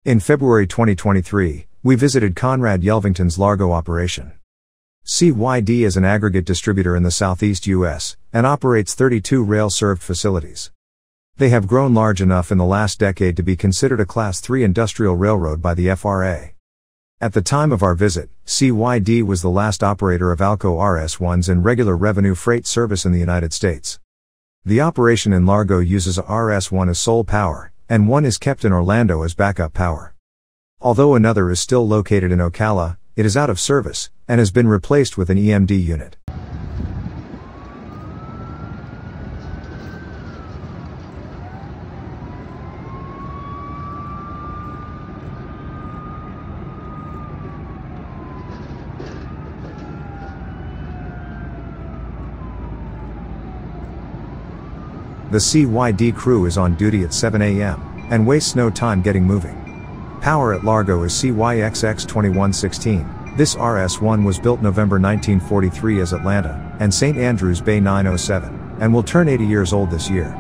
In February 2023, we visited Conrad Yelvington's Largo operation. CYDI is an aggregate distributor in the southeast U.S. and operates 32 rail-served facilities. They have grown large enough in the last decade to be considered a Class 3 industrial railroad by the FRA. At the time of our visit, CYDI was the last operator of ALCO RS-1s in regular revenue freight service in the United States. The operation in Largo uses a RS-1 as sole power, and one is kept in Orlando as backup power. Although another is still located in Ocala, it is out of service, and has been replaced with an EMD unit. The CYDI crew is on duty at 7 a.m. and wastes no time getting moving. Power at Largo is CYXX2116. This RS-1 was built November 1943 as Atlanta and St. Andrews Bay 907, and will turn 80 years old this year.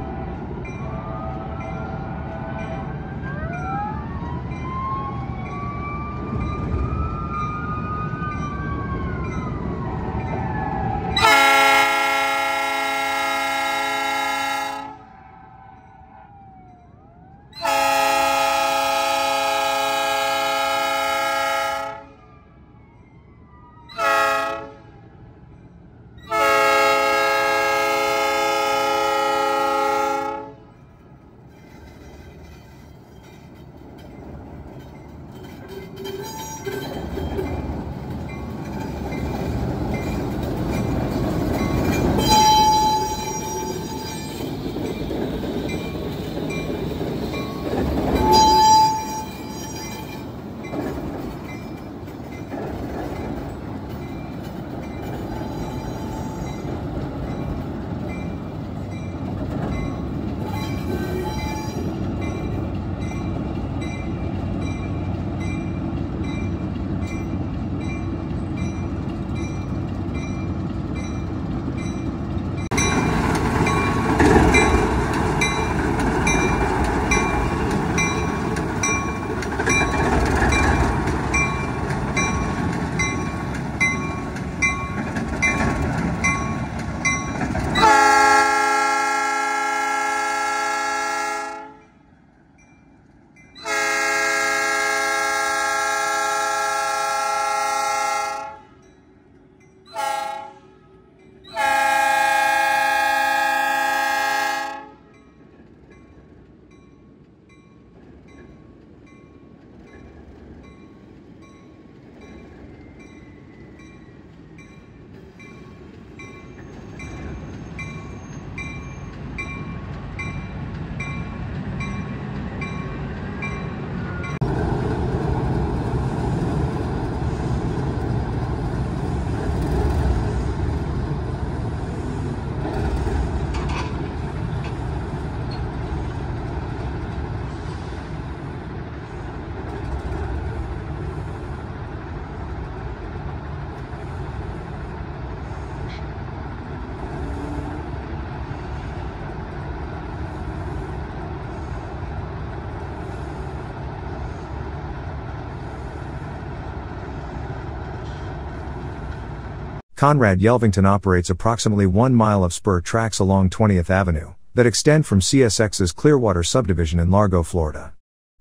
Conrad Yelvington operates approximately 1 mile of spur tracks along 20th Avenue, that extend from CSX's Clearwater subdivision in Largo, Florida.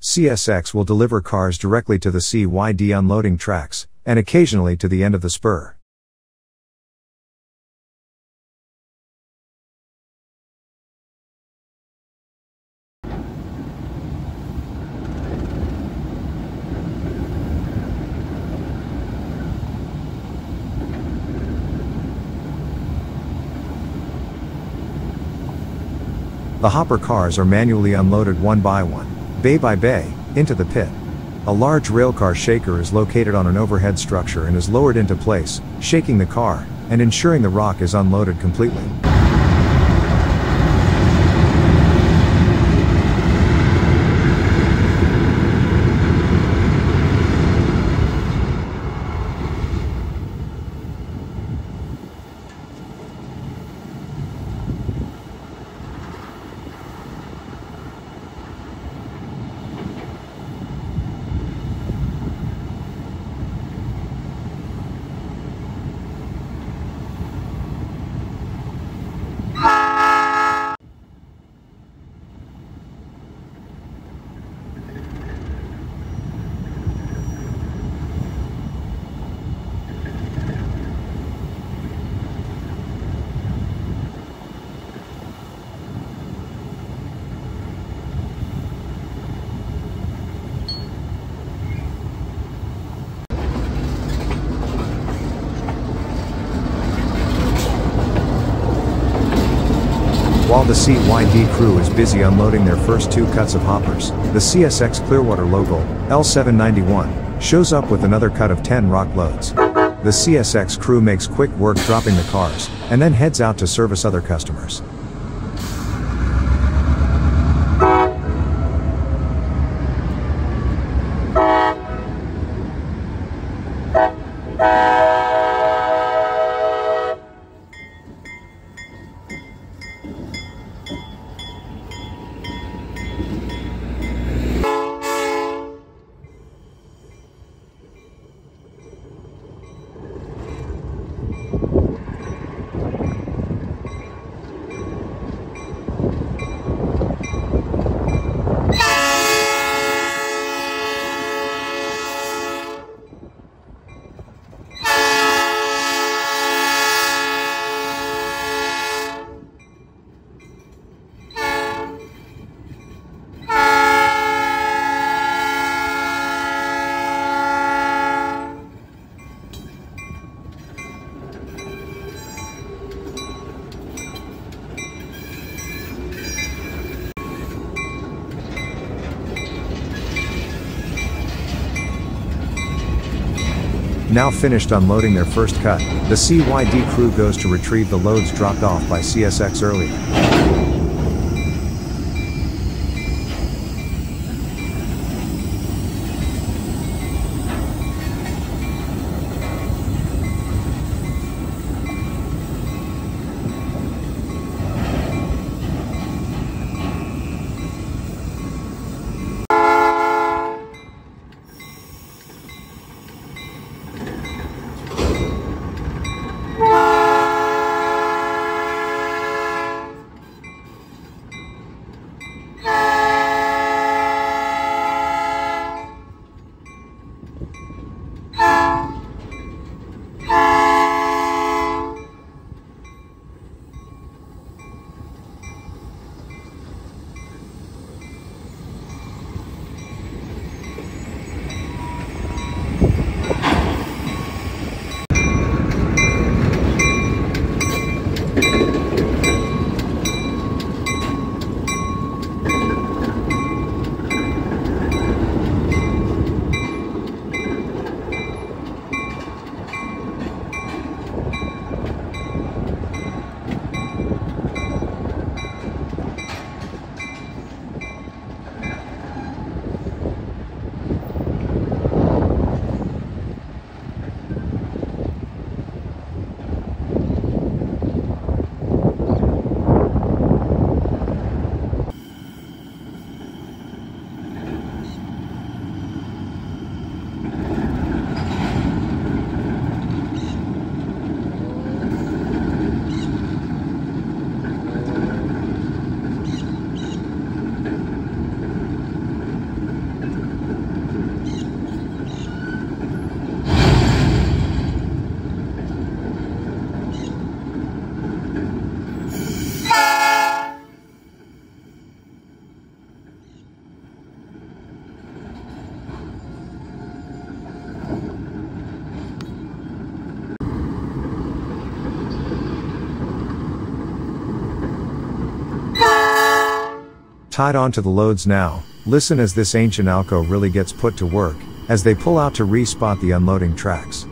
CSX will deliver cars directly to the CYDI unloading tracks, and occasionally to the end of the spur. The hopper cars are manually unloaded one by one, bay by bay, into the pit. A large railcar shaker is located on an overhead structure and is lowered into place, shaking the car, and ensuring the rock is unloaded completely. While the CYD crew is busy unloading their first 2 cuts of hoppers, the CSX Clearwater local, L791, shows up with another cut of 10 rock loads. The CSX crew makes quick work dropping the cars, and then heads out to service other customers. Now finished unloading their first cut, the CYD crew goes to retrieve the loads dropped off by CSX earlier. Tied onto the loads now, listen as this ancient ALCO really gets put to work, as they pull out to re-spot the unloading tracks.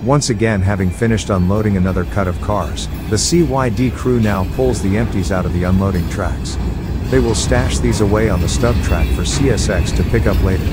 Once again, having finished unloading another cut of cars, the CYD crew now pulls the empties out of the unloading tracks. They will stash these away on the stub track for CSX to pick up later.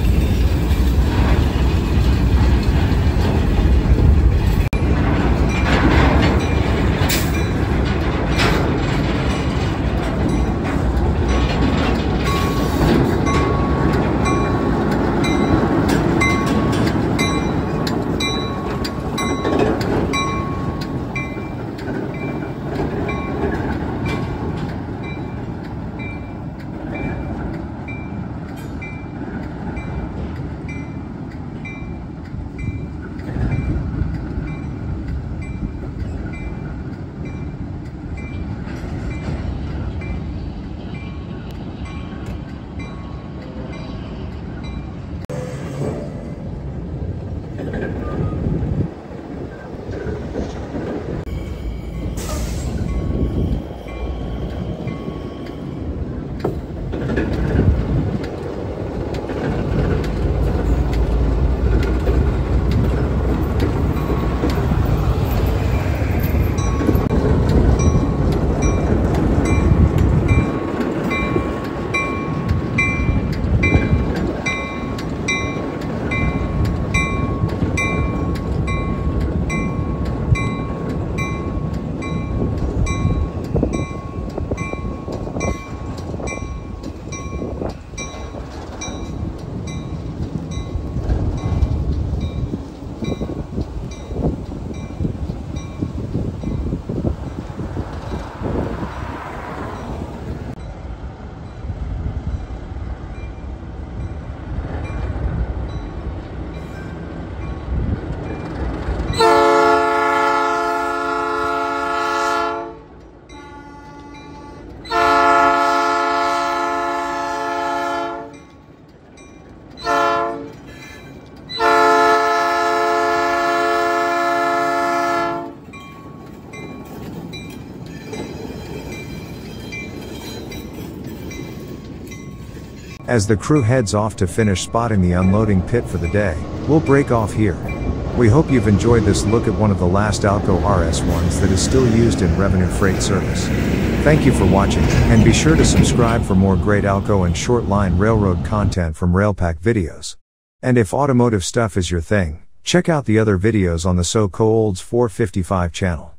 As the crew heads off to finish spotting the unloading pit for the day, we'll break off here. We hope you've enjoyed this look at one of the last ALCO RS-1s that is still used in revenue freight service. Thank you for watching, and be sure to subscribe for more great ALCO and short line railroad content from Railpack videos. And if automotive stuff is your thing, check out the other videos on the So Co Olds 455 channel.